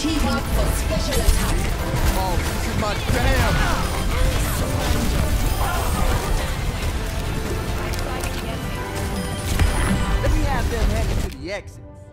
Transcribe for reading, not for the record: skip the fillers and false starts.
Team up for special attack. Oh, this is my jam! Let me have them headed to the exits.